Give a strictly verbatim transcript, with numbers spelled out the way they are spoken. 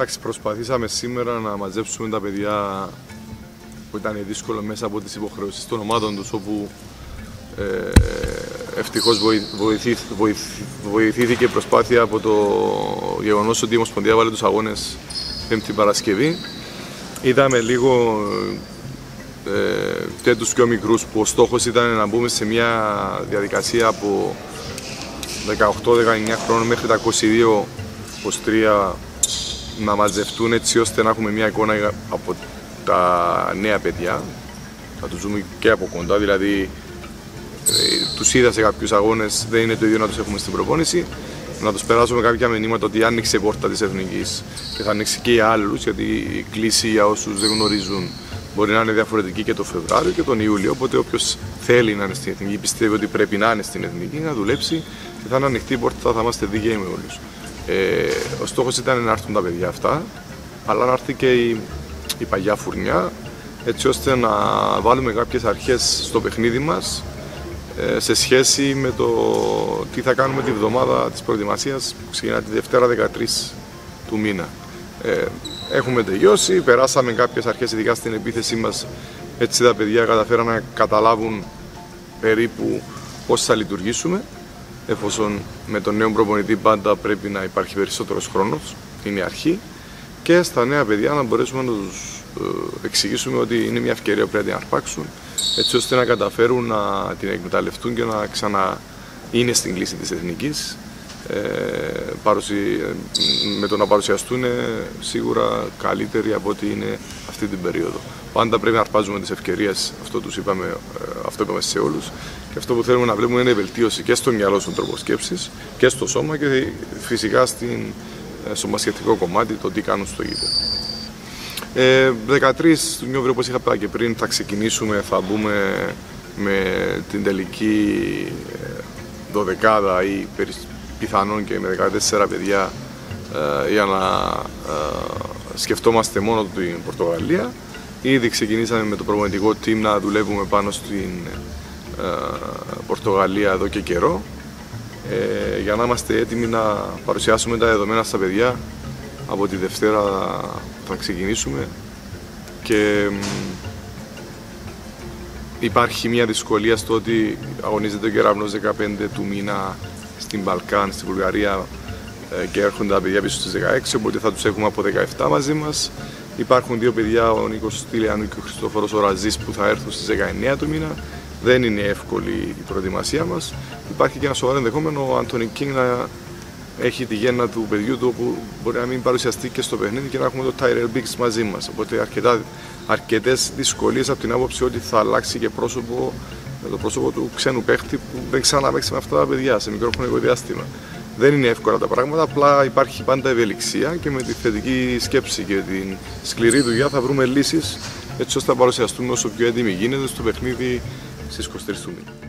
Εντάξει, προσπαθήσαμε σήμερα να μαζέψουμε τα παιδιά που ήταν δύσκολο μέσα από τις υποχρεώσεις των ομάδων τους, όπου ε, ευτυχώς βοηθή, βοηθ, βοηθήθηκε η προσπάθεια από το γεγονός ότι η Ομοσπονδία βάλε τους αγώνες Πέμπτη Παρασκευή. Είδαμε λίγο ε, και τους πιο μικρούς, που ο στόχος ήταν να μπούμε σε μια διαδικασία από δεκαοκτώ δεκαεννιά χρόνων μέχρι τα είκοσι δύο είκοσι τρία να μαζευτούν, έτσι ώστε να έχουμε μια εικόνα από τα νέα παιδιά, να τους δούμε και από κοντά, δηλαδή ε, τους είδα σε κάποιους αγώνες, δεν είναι το ίδιο να τους έχουμε στην προπόνηση, να τους περάσουμε κάποια μηνύματα ότι άνοιξε η πόρτα της Εθνικής και θα ανοίξει και για άλλους, γιατί η κλίση για όσους δεν γνωρίζουν μπορεί να είναι διαφορετική και τον Φεβράριο και τον Ιούλιο, οπότε όποιος θέλει να είναι στην Εθνική, πιστεύει ότι πρέπει να είναι στην Εθνική, να δουλέψει και θα είναι ανοιχτή η πόρτα, θα είμαστε δίκαιοι με όλους. Ε, ο στόχος ήταν να έρθουν τα παιδιά αυτά, αλλά να έρθει και η, η παγιά φουρνιά, έτσι ώστε να βάλουμε κάποιες αρχές στο παιχνίδι μας ε, σε σχέση με το τι θα κάνουμε τη βδομάδα της προετοιμασίας που ξεκινά τη Δευτέρα δεκατρείς του μήνα. Ε, έχουμε τελειώσει, περάσαμε κάποιες αρχές ειδικά στην επίθεσή μας, έτσι τα παιδιά καταφέραν να καταλάβουν περίπου πώς θα λειτουργήσουμε, εφόσον με τον νέο προπονητή πάντα πρέπει να υπάρχει περισσότερος χρόνος, είναι η αρχή, και στα νέα παιδιά να μπορέσουμε να τους εξηγήσουμε ότι είναι μια ευκαιρία που πρέπει να αρπάξουν, έτσι ώστε να καταφέρουν να την εκμεταλλευτούν και να ξανά είναι στην κλίση της Εθνικής, ε, παρουσι... με το να παρουσιαστούν σίγουρα καλύτεροι από ό,τι είναι αυτή την περίοδο. Πάντα πρέπει να αρπάζουμε τις ευκαιρίες, αυτό τους είπαμε, αυτό είπαμε σε όλους, και αυτό που θέλουμε να βλέπουμε είναι η βελτίωση και στο μυαλό, στον τρόπο σκέψης και στο σώμα, και φυσικά στην, στο μασχετικό κομμάτι, το τι κάνουν στο γήπεδο. Ε, δεκατρείς του Νιόβρη, όπως είχα πει και πριν, θα ξεκινήσουμε, θα μπούμε με την τελική δωδεκάδα ή πιθανόν και με δεκατέσσερα παιδιά ε, για να ε, σκεφτόμαστε μόνο την Πορτογαλία. Ήδη ξεκινήσαμε με το προπονητικό team να δουλεύουμε πάνω στην ε, Πορτογαλία εδώ και καιρό, ε, για να είμαστε έτοιμοι να παρουσιάσουμε τα δεδομένα στα παιδιά. Από τη Δευτέρα θα ξεκινήσουμε, και υπάρχει μια δυσκολία στο ότι αγωνίζεται ο Κεραυνός δεκαπέντε του μήνα στην Μπαλκάν, στην Βουλγαρία, και έρχονται τα παιδιά πίσω στις δεκαέξι, οπότε θα τους έχουμε από δεκαεπτά μαζί μας. Υπάρχουν δύο παιδιά, ο Νίκος Στυλιανού και ο Χριστόφορος ο Ραζής, που θα έρθουν στις δεκαεννιά του μήνα. Δεν είναι εύκολη η προετοιμασία μας. Υπάρχει και ένα σοβαρό ενδεχόμενο ο Άντονι Κίνγκ να έχει τη γέννα του παιδιού του, όπου μπορεί να μην παρουσιαστεί και στο παιχνίδι, και να έχουμε το Tyrell Biggs μαζί μας. Οπότε αρκετά, αρκετές δυσκολίες από την άποψη ότι θα αλλάξει και πρόσωπο, με το πρόσωπο του ξένου παίχτη που δεν ξαναπαίξει με αυτά τα παιδιά σε μικρό χρονικό διάστημα. Δεν είναι εύκολα τα πράγματα, απλά υπάρχει πάντα ευελιξία, και με τη θετική σκέψη και την σκληρή δουλειά θα βρούμε λύσεις, έτσι ώστε να παρουσιαστούμε όσο πιο έτοιμοι γίνεται στο παιχνίδι στις είκοσι τρεις του μήνα.